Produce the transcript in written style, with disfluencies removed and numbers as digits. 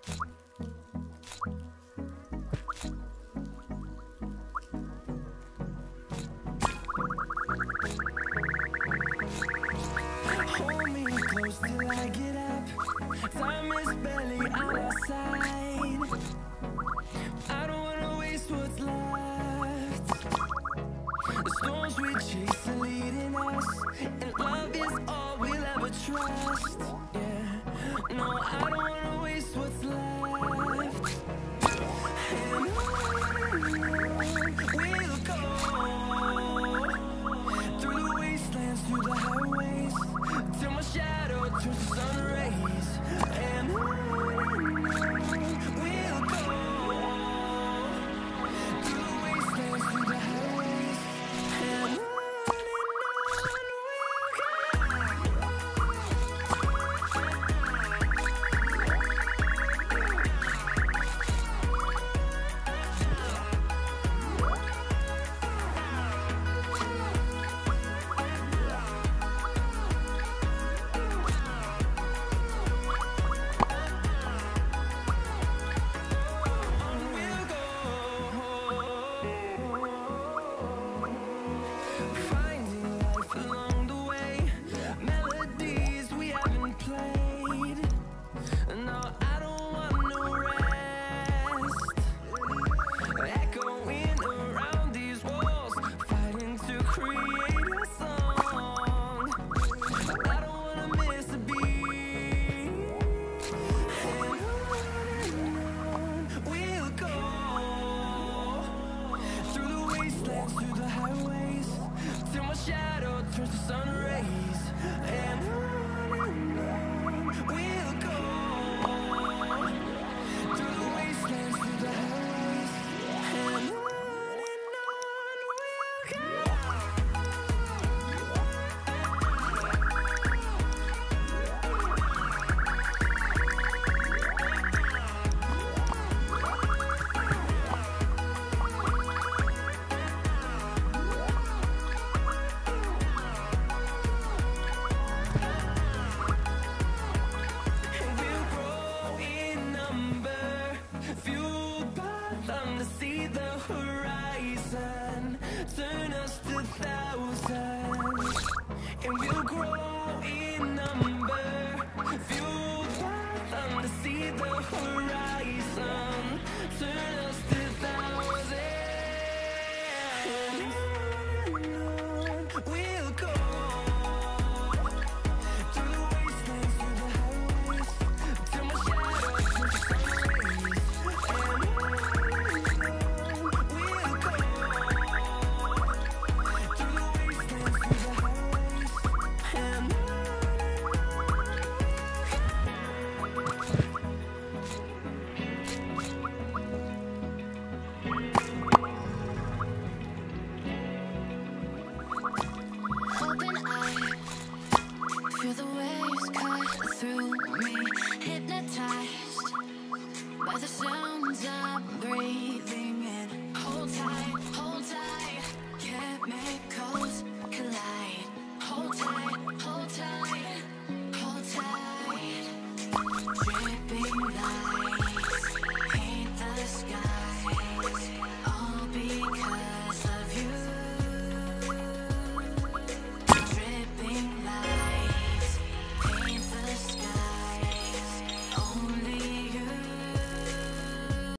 Hold me close till I get up. Time is barely on our side. I don't wanna waste what's left. The storms we chase are leading us, and love is all we'll ever trust. Yeah, no, I don't wanna waste what's left. And on we'll go, through the wastelands, through the highways, till my shadow turns to sun rays. And on we'll go, through the wastelands, through the highways, and on we'll go. Finding life along the way, melodies we haven't played. No, I don't want no rest. Echoing around these walls, fighting to create a song. I don't wanna miss a beat. And on we'll go, through the wastelands, through the highways, till my shadow turns to sun rays. And on we'll go, through the wastelands, through the highways, and on we'll go. And we'll grow in number, fueled by them to see the horizon, turn us to thousands. And we'll grow in number, fueled by them to see the horizon, turn us to thousands. And on we'll go, through the wastelands, through the highways, till my shadow turns to sun rays. And on we'll go, through the wastelands, through the highways, and on. Open eye, feel the waves cut through me, hypnotized by the sounds I'm breathing in. Hold tight, can't make